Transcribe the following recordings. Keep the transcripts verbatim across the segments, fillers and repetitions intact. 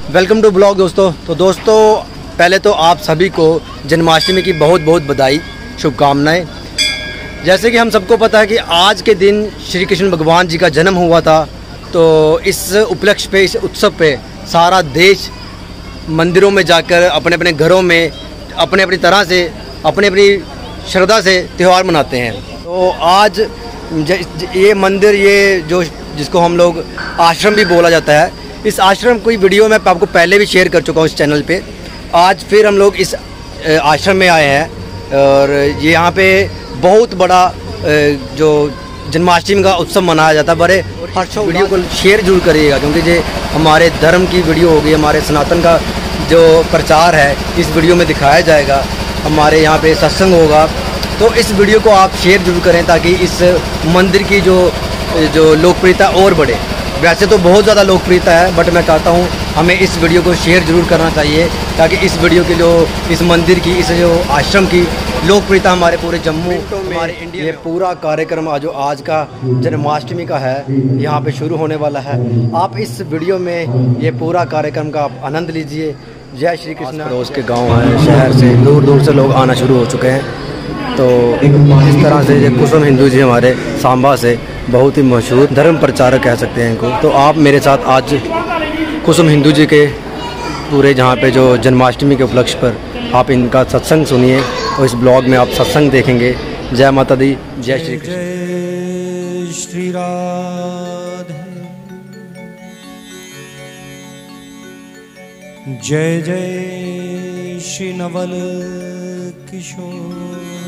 Welcome to blog दोस्तों। तो दोस्तों पहले तो आप सभी को जन्माष्टमी की बहुत बहुत बधाई, शुभकामनाएं। जैसे कि हम सबको पता है कि आज के दिन श्री कृष्ण भगवान जी का जन्म हुआ था, तो इस उपलक्ष्य पे, इस उत्सव पे सारा देश मंदिरों में जाकर अपने अपने घरों में अपने अपनी तरह से अपनी अपनी श्रद्धा से त्यौहार मनाते हैं। तो आज ये मंदिर, ये जो जिसको हम लोग आश्रम भी बोला जाता है, इस आश्रम की वीडियो मैं आपको पहले भी शेयर कर चुका हूँ इस चैनल पे। आज फिर हम लोग इस आश्रम में आए हैं और ये यहाँ पे बहुत बड़ा जो जन्माष्टमी का उत्सव मनाया जाता है। बड़े वीडियो को शेयर जरूर करिएगा, क्योंकि ये हमारे धर्म की वीडियो होगी, हमारे सनातन का जो प्रचार है इस वीडियो में दिखाया जाएगा। हमारे यहाँ पे सत्संग होगा, तो इस वीडियो को आप शेयर जरूर करें ताकि इस मंदिर की जो जो लोकप्रियता और बढ़े। वैसे तो बहुत ज़्यादा लोकप्रियता है, बट मैं चाहता हूँ हमें इस वीडियो को शेयर जरूर करना चाहिए ताकि इस वीडियो की जो इस मंदिर की, इस जो आश्रम की लोकप्रियता हमारे पूरे जम्मू, हमारे इंडिया, ये पूरा कार्यक्रम जो आज का जन्माष्टमी का है यहाँ पे शुरू होने वाला है। आप इस वीडियो में ये पूरा कार्यक्रम का आप आनंद लीजिए। जय श्री कृष्ण। पड़ोस के गाँव हैं, शहर से दूर दूर से लोग आना शुरू हो चुके हैं। तो इस तरह से ये कुसुम हिंदू जी हमारे सांबा से बहुत ही मशहूर धर्म प्रचारक कह सकते हैं इनको। तो आप मेरे साथ आज कुसुम हिंदू जी के पूरे जहाँ पे जो जन्माष्टमी के उपलक्ष्य पर आप इनका सत्संग सुनिए और इस ब्लॉग में आप सत्संग देखेंगे। जय माता दी, जय श्री कृष्ण। जय श्री राधे, जय जय श्री नवल किशोर,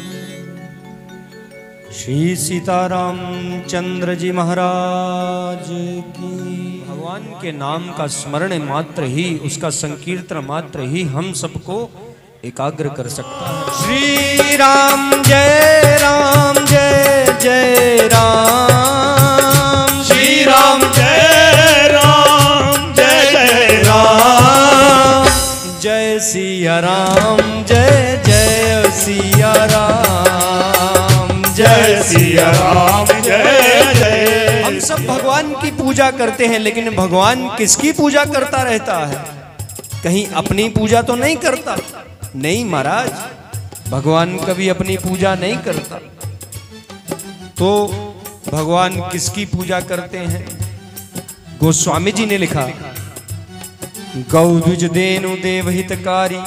श्री सीताराम चंद्र जी महाराज की। भगवान के नाम का स्मरण मात्र ही, उसका संकीर्तन मात्र ही हम सबको एकाग्र कर सकता है। श्री राम जय राम जय जय राम, श्री राम जय राम जय जय राम, जय सिया राम जय जय सिया राम, जय सिया राम जय जय। हम सब भगवान की पूजा करते हैं, लेकिन भगवान किसकी पूजा करता रहता है? कहीं अपनी पूजा तो नहीं करता? नहीं महाराज, भगवान कभी अपनी पूजा नहीं करता। तो भगवान किसकी पूजा करते हैं? गोस्वामी जी ने लिखा, गौ द्विज देनु देवहितकारी,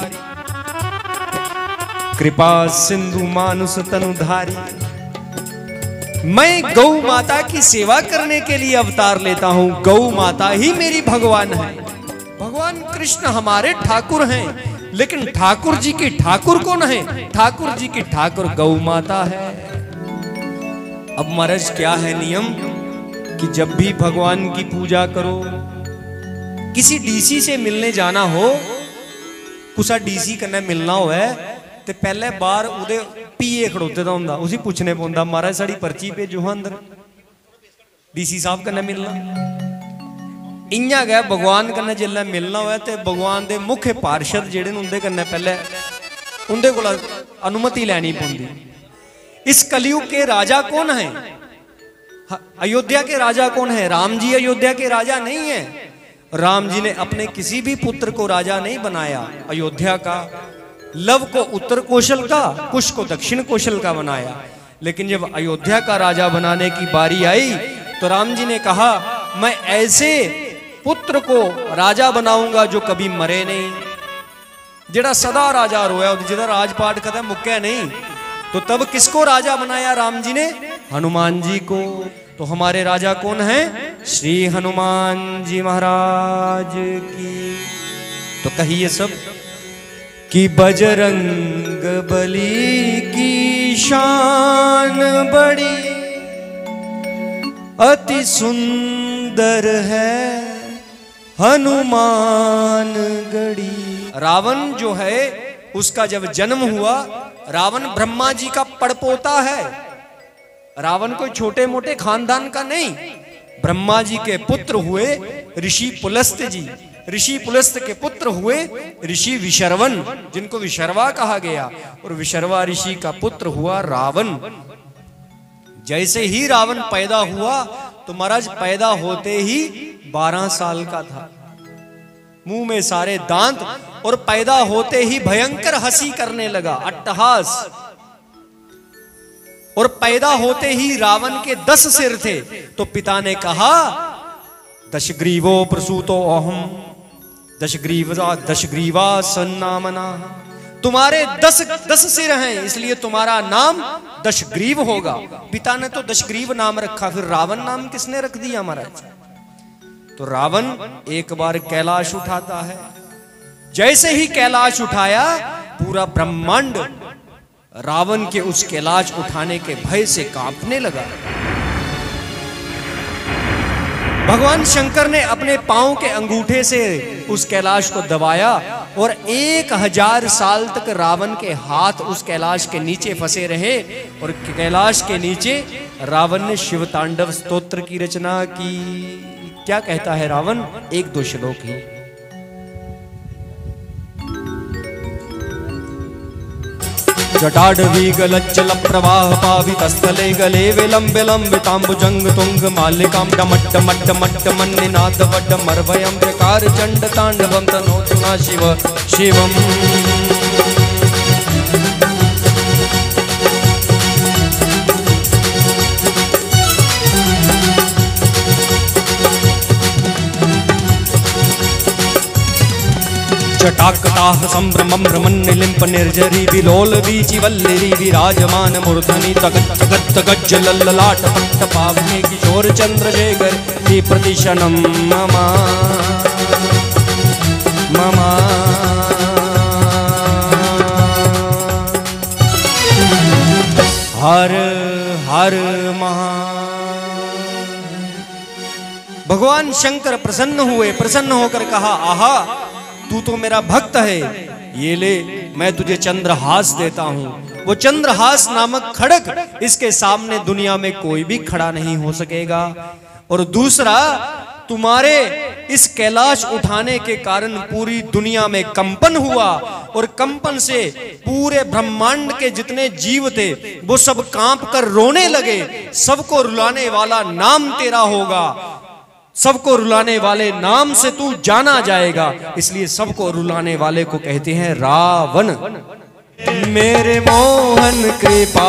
कृपा सिंधु मानुष तनुधारी। मैं गौ माता की सेवा करने के लिए अवतार लेता हूं। गौ माता ही मेरी भगवान है। भगवान कृष्ण हमारे ठाकुर हैं, लेकिन ठाकुर जी की ठाकुर कौन है? ठाकुर जी की ठाकुर गौ माता है। अब महाराज क्या है नियम कि जब भी भगवान की पूजा करो, किसी डीसी से मिलने जाना हो, कुसा डीसी कन्ने मिलना हो है ते पहले बार उदे पीए खड़ोते दा हुंदा, उसी पूछने पौंदा, महाराज साड़ी पर्ची भेजो अंदर, डीसी साहब कन्ने मिलना। इयां गै भगवान कन्नै जिल्लै मिलना होए ते भगवान दे मुख्य पार्षद जेड़े न उंदे कन्नै पहले उंदे कोला अनुमति लैनी पौंदी। इस कलयुग के राजा कौन है? अयोध्या के राजा कौन है? राम जी अयोध्या के राजा नहीं है। राम जी ने अपने किसी भी पुत्र को राजा नहीं बनाया। अयोध्या का लव को उत्तर कौशल का, कुश को दक्षिण कौशल का बनाया। लेकिन जब अयोध्या का राजा बनाने की बारी आई तो राम जी ने कहा, मैं ऐसे पुत्र को राजा बनाऊंगा जो कभी मरे नहीं, जेड़ा सदा राजा रोया, जिधर राजपाट कदे मुक्या नहीं। तो तब किसको राजा बनाया राम जी ने? हनुमान जी को। तो हमारे राजा कौन हैं? श्री हनुमान जी महाराज की। तो कहिए सब कि बजरंग बली की शान बड़ी, अति सुंदर है हनुमान गढ़ी। रावण जो है उसका जब जन्म हुआ, रावण ब्रह्मा जी का पड़पोता है। रावण कोई छोटे मोटे खानदान का नहीं, ब्रह्मा जी के पुत्र हुए ऋषि पुलस्त्य जी। ऋषि पुलस्त्य के पुत्र हुए ऋषि विशर्वन, जिनको विशर्वा कहा गया, और विशर्वा ऋषि का पुत्र हुआ रावण। जैसे ही रावण पैदा हुआ तो महाराज पैदा होते ही बारह साल का था। मुंह में सारे दांत, और पैदा होते ही भयंकर हंसी करने लगा, अट्टहास। और पैदा होते ही रावण के दस सिर थे, तो पिता ने कहा दशग्रीवो प्रसूतो अहम दशग्रीवा दशग्रीवा सन्नामना, तुम्हारे दस दस सिर हैं इसलिए तुम्हारा नाम दशग्रीव होगा। पिता ने तो दशग्रीव नाम रखा, फिर रावण नाम किसने रख दिया महाराज? तो रावण एक बार कैलाश उठाता है, जैसे ही कैलाश उठाया पूरा ब्रह्मांड रावण के उस कैलाश उठाने के भय से कांपने लगा। भगवान शंकर ने अपने पांव के अंगूठे से उस कैलाश को दबाया और एक हजार साल तक रावण के हाथ उस कैलाश के नीचे फंसे रहे। और कैलाश के नीचे रावण ने शिव तांडव स्तोत्र की रचना की। क्या कहता है रावण? एक दो श्लोक ही। जटाडवी गलज्जल प्रवाह पावितस्थले गले विलंबे लंबितांबुजंग तुंग मालिकां डमट्ट मट्ट मट्ट मन्निनाद वड्ड मर्वयं प्रकार चंड तांडवं तनोतु ना शिव शिवम्। जटाकटाह संभ्रमं भ्रमन्निलिम्प निर्जरी विलोल वीचि वल्लिरी विराजमान मूर्धनि तगत् तगत् गज्ज लल्ललाट पट्ट पावने किशोर चंद्रशेखर ती प्रतिशनं मम मम। हर हर महा। भगवान शंकर प्रसन्न हुए, प्रसन्न होकर कहा आहा तू तो मेरा भक्त है, ये ले मैं तुझे चंद्रहास देता हूं। वो चंद्रहास नामक खड़ग, इसके सामने दुनिया में कोई भी खड़ा नहीं हो सकेगा। और दूसरा, तुम्हारे इस कैलाश उठाने के कारण पूरी दुनिया में कंपन हुआ और कंपन से पूरे ब्रह्मांड के जितने जीव थे वो सब कांप कर रोने लगे। सबको रुलाने वाला नाम तेरा होगा, सबको रुलाने वाले नाम से तू जाना जाएगा, इसलिए सबको रुलाने वाले को कहते हैं रावण। मेरे मोहन कृपा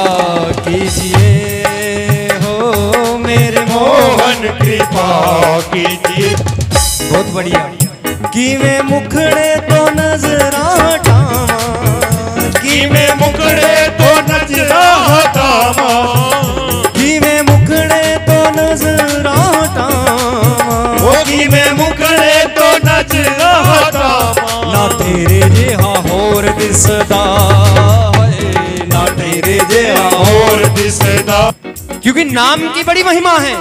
कीजिए हो, मेरे मोहन कृपा कीजिए। बहुत बढ़िया। कि मैं मुखड़े तो नजरा हटावा, कि मैं मुखड़े तो नजरा हटावा, कि मैं मुखड़े तो नजरा हटावा, कि मैं मुखड़े तो नजरा हटावा। ना तेरे जेहा होर दिसदा है, ना तेरे जेहा होर दिसदा। क्योंकि नाम की बड़ी महिमा है।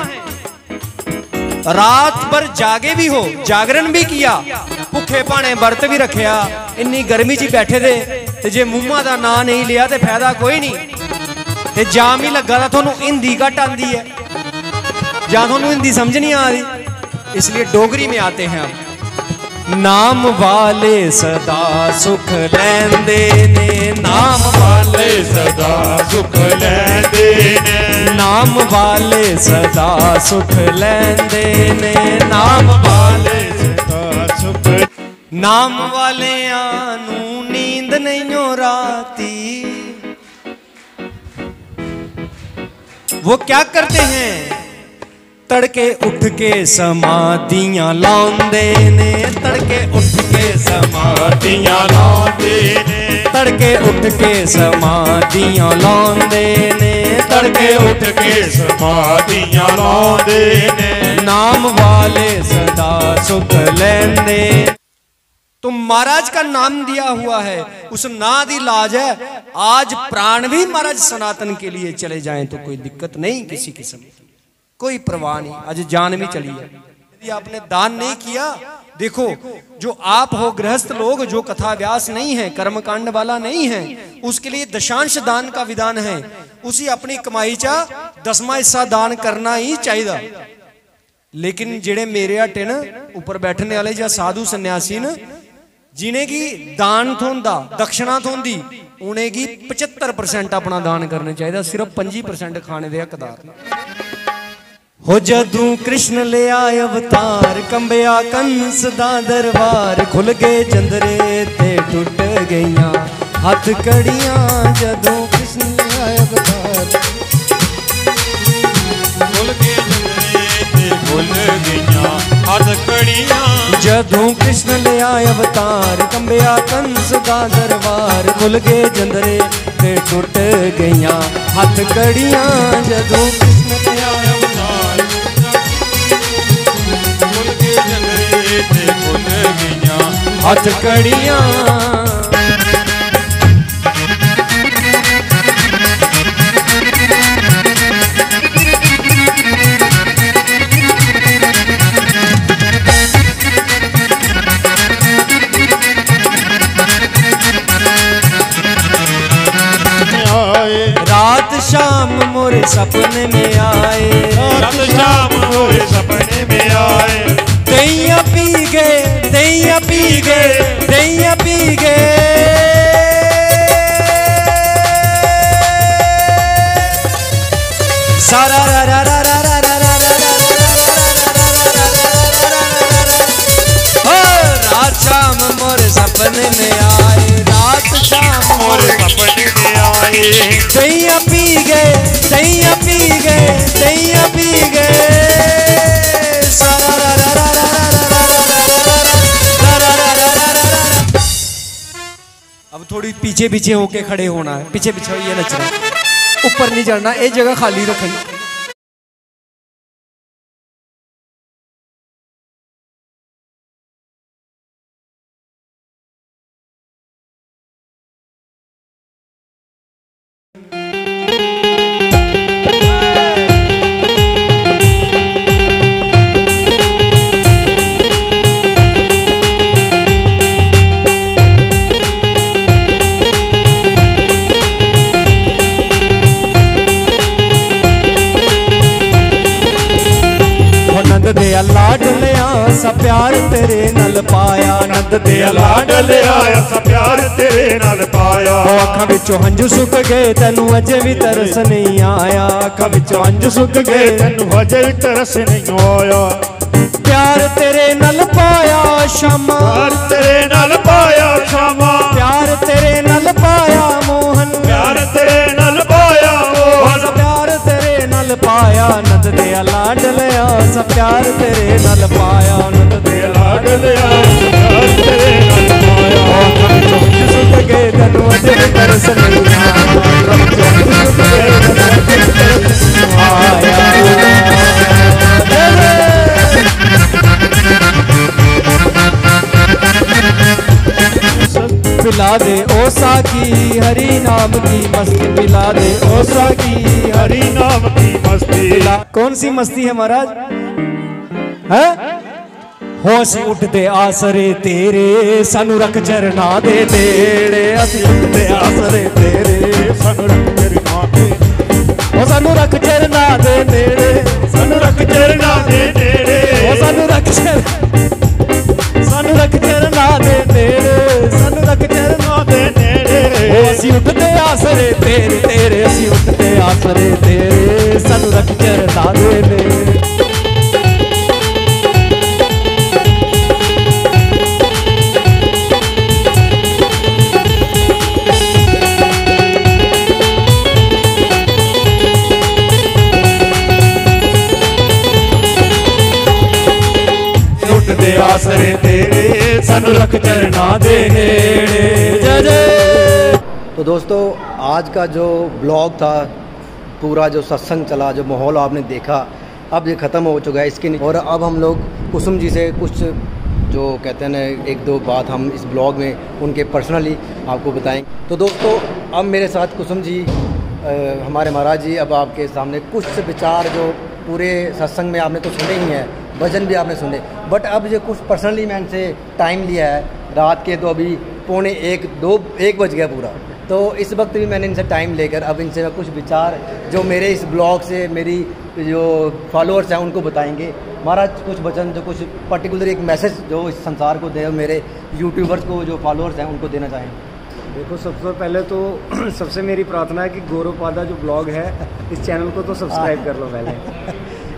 रात भर जागे भी हो, जागरण भी किया, भुखे भाने व्रत भी रखिया, इन्नी गर्मी च बैठे थे ते जे मुंहा दा ना नहीं लिया ते फायदा कोई नहीं। ते जाम ही लगा था, थोनू हिंदी घट आंदी है या थोनू हिंदी समझ नहीं आ रही, इसलिए डोगरी में आते हैं हम। नाम वाले सदा सुख लैंदे ने, नाम वाले सदा सुख लैंदे ने, नाम वाले सदा सुख लैंदे ने, नाम वाले सदा सुख। नाम वाले आनू नींद नहीं हो राती, वो क्या करते हैं? तड़के उठ के समाधियां लाउंदे ने, तड़के उठ के समाधियां लाउंदे ने, तड़के उठ के समाधियां लाउंदे ने, तड़के उठ के समाधियां लाउंदे ने। नाम वाले सदा सुख लैंदे। तो महाराज का नाम दिया हुआ है, उस नाद ही लाज है। आज प्राण भी महाराज सनातन के लिए चले जाएं तो कोई दिक्कत नहीं, किसी किस्म की कोई परवाह नहीं। आज जान भी चली है। यदि आपने दान नहीं किया, देखो जो आप हो गृहस्थ लोग, जो कथा व्यास नहीं है, कर्मकांड वाला नहीं है, उसके लिए दशांश दान का विधान है। उसी अपनी कमाई चा दसवां हिस्सा दान करना ही चाहिए। लेकिन जेड़े मेरे हटे न ऊपर बैठने वाले या साधु सन्यासी न, जिन्हें की दान थोंदा दक्षिणा थोंदी, उन्हें की पचहत्तर परसेंट अपना दान करना चाहिए, सिर्फ पंजी परसेंट खाने दे हकदार। हो जदू कृष्ण ले आए अवतार कंबिया कंस दा दरबार खुल गए जंदरे ते टुट गईया हथ कड़ियां जदू कृष्ण ले आए अवतार खुल गए जंदरे ते खुल गईया हथ कड़ियां जदू कृष्ण ले आए अवतार कंबिया कंस दा दरबार खुल गए जंदरे ते टुट गईया हथ कड़ियां जदू कृष्ण ले आए अवतार खुल गए जंदरे ते खुल गईया हथ कड़ियां रात शाम मोरे सपने में आए रात शाम मोरे सपने में आए दैया पी गए दैया पी गए दैया पी गए सारा रा रा रा रा रा रा रा रात शाम मोरे सपने में आए रात शाम मोरे सपने में आए दैया पी गए दैया पी गए दैया पी गए सारा रा रा रा रा रा रा रा रा रा रा रा। अब थोड़ी पीछे पीछे होके खड़े होना है पीछे पीछे ये नचना ऊपर नहीं चढ़ना एक जगह खाली रखनी। लाड लिया सा प्यार तेरे नल पाया नंद दे लाड लिया सा प्यार तेरे नाल पाया अखां विचों हंझू सुक गए तेनू अजे भी तरस नहीं आया अखां विचों हंझू सुक गए तेनू अजे भी तरस नहीं आया प्यार तेरे नल पाया शामा प्यार तेरे नाल पाया शामा प्यार तेरे नल पाया मोहन प्यार तेरे नाल पाया मोहन प्यार तेरे नल पाया नंद दे लाड लिया सा प्यार तेरे नल पाया नंद दे लाड लिया प्यार तेरे नाल पाया अखां विचों हंझू सुक गए तेनू अजे भी तरस नहीं पिला दे ओसा की हरि नाम की मस्ती पिला दे ओसा की हरि नाम की मस्ती कौन सी मस्ती है महाराज है होश उठते आसरे तेरे सानू रख चरना दे तेरे असी उठते आसरे तेरे सानू रख चरना दे ओ सानू रख चरना दे तेरे सानू रख चरना दे तेरे ओ सानू रख चर सानू रख चरना दे तेरे सानू रख चरना दे तेरे ओ असी उठते आसरे तेरे तेरे असी उठते आसरे तेरे सानू रख चरना दे तेरे आसरे तेरे सानू रख चरना दे नेड़े जय जय। तो दोस्तों आज का जो ब्लॉग था पूरा जो सत्संग चला जो माहौल आपने देखा अब ये ख़त्म हो चुका है इसके और अब हम लोग कुसुम जी से कुछ जो कहते हैं ना एक दो बात हम इस ब्लॉग में उनके पर्सनली आपको बताएंगे। तो दोस्तों अब मेरे साथ कुसुम जी आ, हमारे महाराज जी अब आपके सामने कुछ विचार जो पूरे सत्संग में आपने तो सुने ही हैं भजन भी आपने सुने बट अब जो कुछ पर्सनली मैं इनसे टाइम लिया है रात के तो अभी पौने एक दो एक बज गया पूरा तो इस वक्त भी मैंने इनसे टाइम लेकर अब इनसे मैं कुछ विचार जो मेरे इस ब्लॉग से मेरी जो फॉलोअर्स हैं उनको बताएंगे। महाराज कुछ वचन जो कुछ पर्टिकुलर एक मैसेज जो इस संसार को दे मेरे यूट्यूबर्स को जो फॉलोअर्स हैं उनको देना चाहेंगे। देखो सबसे पहले तो सबसे मेरी प्रार्थना है कि गौरव पादा जो ब्लॉग है इस चैनल को तो सब्सक्राइब कर लो पहले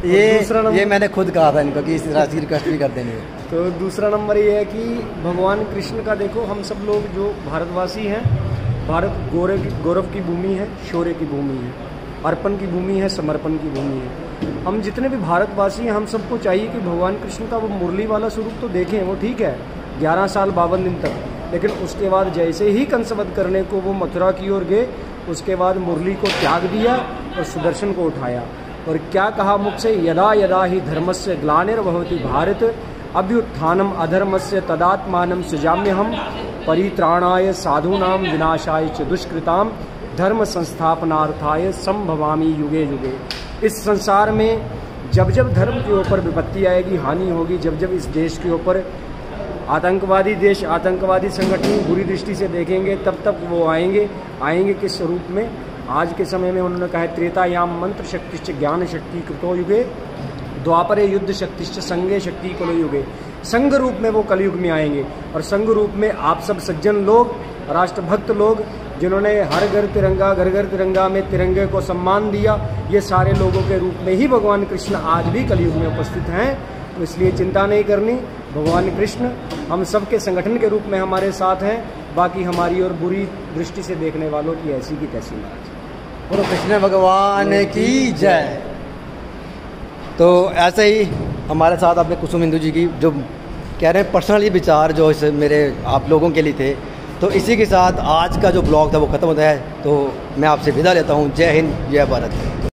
ये दूसरा नंबर, ये मैंने खुद कहा था इनको कि इस राशि की रिक्वेस्ट भी कर देनी है। तो दूसरा नंबर ये है कि भगवान कृष्ण का देखो, हम सब लोग जो भारतवासी हैं, भारत गौरव की गौरव की भूमि है, शौर्य की भूमि है, अर्पण की भूमि है, समर्पण की भूमि है। हम जितने भी भारतवासी हैं, हम सबको चाहिए कि भगवान कृष्ण का वो मुरली वाला स्वरूप तो देखें। वो ठीक है ग्यारह साल बावन दिन तक, लेकिन उसके बाद जैसे ही कंसवध करने को वो मथुरा की ओर गए, उसके बाद मुरली को त्याग दिया और सुदर्शन को उठाया। और क्या कहा मुख से, यदा यदा ही धर्मस्य ग्लानिर्भवति भारत अभ्युत्थानम अधर्मस्य तदात्मानं सृजाम्यहम् परित्राणाय साधूनां विनाशाय च दुष्कृताम धर्म संस्थापनार्थाय संभवामि युगे युगे। इस संसार में जब जब धर्म के ऊपर विपत्ति आएगी, हानि होगी, जब जब इस देश के ऊपर आतंकवादी देश, आतंकवादी संगठन बुरी दृष्टि से देखेंगे, तब तक वो आएंगे। आएंगे किस स्वरूप में? आज के समय में उन्होंने कहा है त्रेतायाम मंत्र शक्तिश्च ज्ञान शक्ति कृतो युगे द्वापरे युद्ध शक्तिश्च संगे शक्ति कलो युगे। संघ रूप में वो कलयुग में आएंगे। और संघ रूप में आप सब सज्जन लोग, राष्ट्रभक्त लोग, जिन्होंने हर घर तिरंगा, घर घर तिरंगा में तिरंगे को सम्मान दिया, ये सारे लोगों के रूप में ही भगवान कृष्ण आज भी कलयुग में उपस्थित हैं। तो इसलिए चिंता नहीं करनी। भगवान कृष्ण हम सब के संगठन के रूप में हमारे साथ हैं। बाकी हमारी और बुरी दृष्टि से देखने वालों की ऐसी की तैसी महाराज। बोलो कृष्ण भगवान की जय। तो ऐसे ही हमारे साथ अपने कुसुम हिंदू जी की जो कह रहे हैं पर्सनली विचार जो इस मेरे आप लोगों के लिए थे, तो इसी के साथ आज का जो ब्लॉग था वो ख़त्म होता है। तो मैं आपसे विदा लेता हूँ। जय हिंद, जय भारत।